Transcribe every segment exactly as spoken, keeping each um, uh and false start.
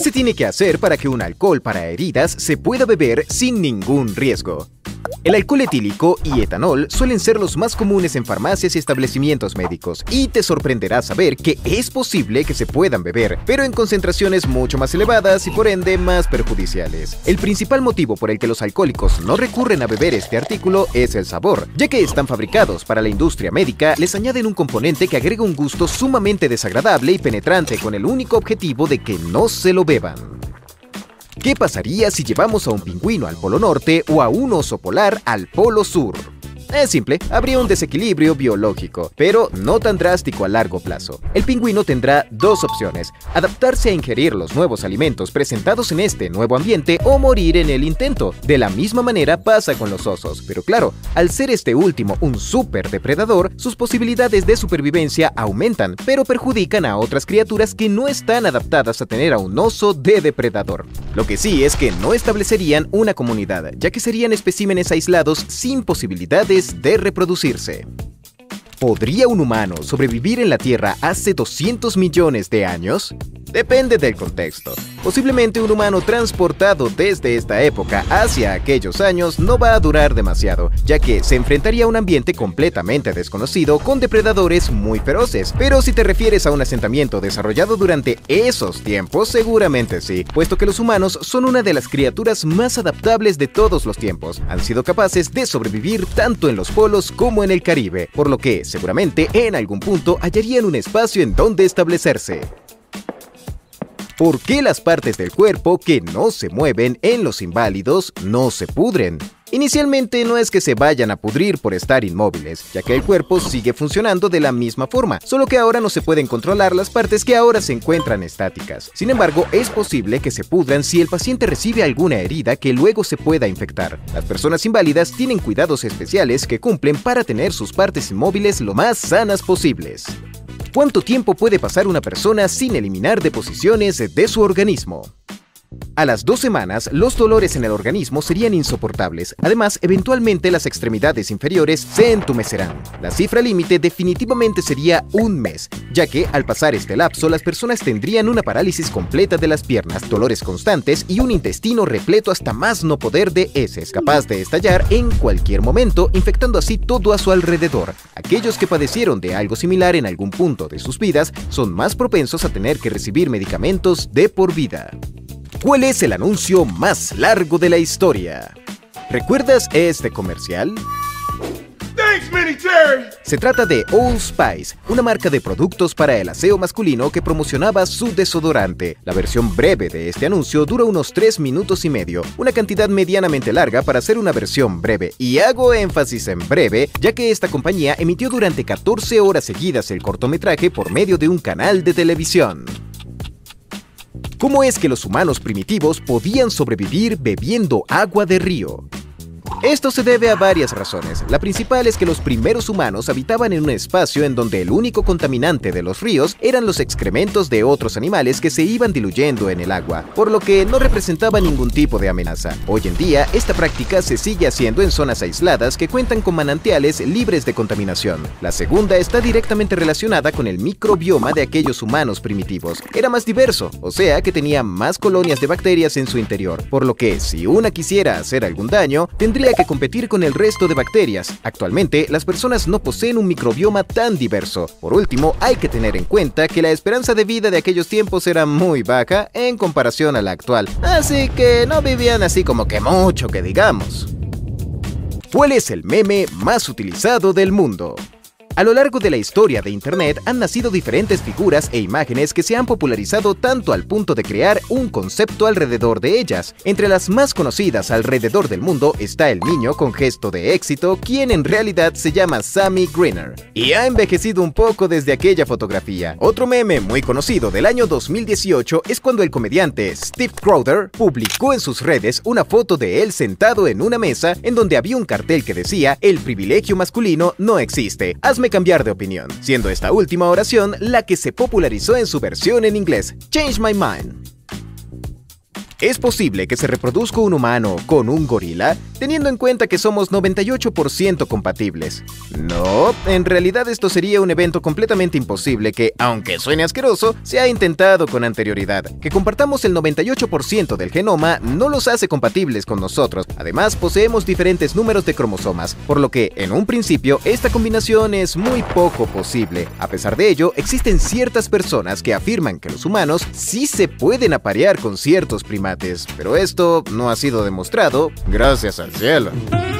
se tiene que hacer para que un alcohol para heridas se pueda beber sin ningún riesgo? El alcohol etílico y etanol suelen ser los más comunes en farmacias y establecimientos médicos, y te sorprenderá saber que es posible que se puedan beber, pero en concentraciones mucho más elevadas y por ende más perjudiciales. El principal motivo por el que los alcohólicos no recurren a beber este artículo es el sabor, ya que están fabricados para la industria médica, les añaden un componente que agrega un gusto sumamente desagradable y penetrante con el único objetivo de que no se lo beban. ¿Qué pasaría si llevamos a un pingüino al Polo Norte o a un oso polar al Polo Sur? Es simple, habría un desequilibrio biológico, pero no tan drástico a largo plazo. El pingüino tendrá dos opciones: adaptarse a ingerir los nuevos alimentos presentados en este nuevo ambiente o morir en el intento. De la misma manera pasa con los osos, pero claro, al ser este último un superdepredador, sus posibilidades de supervivencia aumentan, pero perjudican a otras criaturas que no están adaptadas a tener a un oso de depredador. Lo que sí es que no establecerían una comunidad, ya que serían especímenes aislados sin posibilidades de reproducirse. ¿Podría un humano sobrevivir en la Tierra hace doscientos millones de años? Depende del contexto. Posiblemente un humano transportado desde esta época hacia aquellos años no va a durar demasiado, ya que se enfrentaría a un ambiente completamente desconocido con depredadores muy feroces. Pero si te refieres a un asentamiento desarrollado durante esos tiempos, seguramente sí, puesto que los humanos son una de las criaturas más adaptables de todos los tiempos. Han sido capaces de sobrevivir tanto en los polos como en el Caribe, por lo que seguramente en algún punto hallarían un espacio en donde establecerse. ¿Por qué las partes del cuerpo que no se mueven en los inválidos no se pudren? Inicialmente no es que se vayan a pudrir por estar inmóviles, ya que el cuerpo sigue funcionando de la misma forma, solo que ahora no se pueden controlar las partes que ahora se encuentran estáticas. Sin embargo, es posible que se pudran si el paciente recibe alguna herida que luego se pueda infectar. Las personas inválidas tienen cuidados especiales que cumplen para tener sus partes inmóviles lo más sanas posibles. ¿Cuánto tiempo puede pasar una persona sin eliminar deposiciones de su organismo? A las dos semanas, los dolores en el organismo serían insoportables. Además, eventualmente las extremidades inferiores se entumecerán. La cifra límite definitivamente sería un mes, ya que al pasar este lapso, las personas tendrían una parálisis completa de las piernas, dolores constantes y un intestino repleto hasta más no poder de heces, capaz de estallar en cualquier momento, infectando así todo a su alrededor. Aquellos que padecieron de algo similar en algún punto de sus vidas son más propensos a tener que recibir medicamentos de por vida. ¿Cuál es el anuncio más largo de la historia? ¿Recuerdas este comercial? Thanks, Mini-Terry. Se trata de Old Spice, una marca de productos para el aseo masculino que promocionaba su desodorante. La versión breve de este anuncio dura unos tres minutos y medio, una cantidad medianamente larga para ser una versión breve, y hago énfasis en breve, ya que esta compañía emitió durante catorce horas seguidas el cortometraje por medio de un canal de televisión. ¿Cómo es que los humanos primitivos podían sobrevivir bebiendo agua de río? Esto se debe a varias razones. La principal es que los primeros humanos habitaban en un espacio en donde el único contaminante de los ríos eran los excrementos de otros animales que se iban diluyendo en el agua, por lo que no representaba ningún tipo de amenaza. Hoy en día, esta práctica se sigue haciendo en zonas aisladas que cuentan con manantiales libres de contaminación. La segunda está directamente relacionada con el microbioma de aquellos humanos primitivos. Era más diverso, o sea que tenía más colonias de bacterias en su interior, por lo que si una quisiera hacer algún daño, tendría que competir con el resto de bacterias. Actualmente, las personas no poseen un microbioma tan diverso. Por último, hay que tener en cuenta que la esperanza de vida de aquellos tiempos era muy baja en comparación a la actual, así que no vivían así como que mucho que digamos. ¿Cuál es el meme más utilizado del mundo? A lo largo de la historia de Internet han nacido diferentes figuras e imágenes que se han popularizado tanto al punto de crear un concepto alrededor de ellas. Entre las más conocidas alrededor del mundo está el niño con gesto de éxito, quien en realidad se llama Sammy Greener, y ha envejecido un poco desde aquella fotografía. Otro meme muy conocido del año dos mil dieciocho es cuando el comediante Steve Crowder publicó en sus redes una foto de él sentado en una mesa en donde había un cartel que decía: "El privilegio masculino no existe. Hazme cambiar de opinión", siendo esta última oración la que se popularizó en su versión en inglés, Change My Mind. ¿Es posible que se reproduzca un humano con un gorila, teniendo en cuenta que somos noventa y ocho por ciento compatibles? No, en realidad esto sería un evento completamente imposible que, aunque suene asqueroso, se ha intentado con anterioridad. Que compartamos el noventa y ocho por ciento del genoma no los hace compatibles con nosotros. Además, poseemos diferentes números de cromosomas, por lo que, en un principio, esta combinación es muy poco posible. A pesar de ello, existen ciertas personas que afirman que los humanos sí se pueden aparear con ciertos primates. Pero esto no ha sido demostrado, gracias al cielo.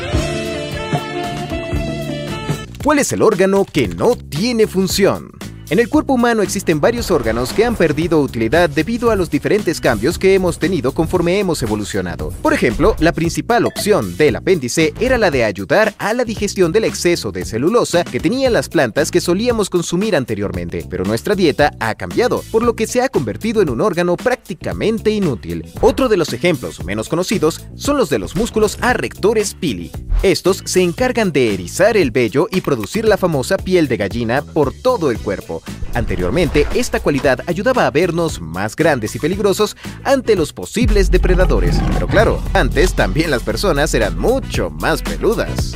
¿Cuál es el órgano que no tiene función? En el cuerpo humano existen varios órganos que han perdido utilidad debido a los diferentes cambios que hemos tenido conforme hemos evolucionado. Por ejemplo, la principal opción del apéndice era la de ayudar a la digestión del exceso de celulosa que tenían las plantas que solíamos consumir anteriormente, pero nuestra dieta ha cambiado, por lo que se ha convertido en un órgano prácticamente inútil. Otro de los ejemplos menos conocidos son los de los músculos arrectores pili. Estos se encargan de erizar el vello y producir la famosa piel de gallina por todo el cuerpo. Anteriormente, esta cualidad ayudaba a vernos más grandes y peligrosos ante los posibles depredadores. Pero claro, antes también las personas eran mucho más peludas.